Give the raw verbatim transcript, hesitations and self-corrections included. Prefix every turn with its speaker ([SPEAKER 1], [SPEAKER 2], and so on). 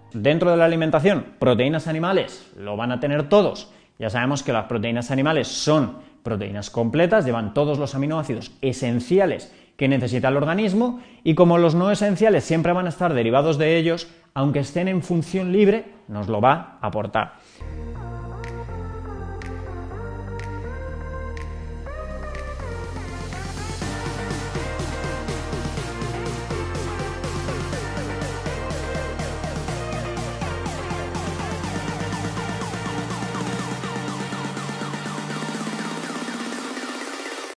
[SPEAKER 1] Dentro de la alimentación, proteínas animales, lo van a tener todos. Ya sabemos que las proteínas animales son proteínas completas, llevan todos los aminoácidos esenciales que necesita el organismo, y como los no esenciales siempre van a estar derivados de ellos, aunque estén en función libre, nos lo va a aportar.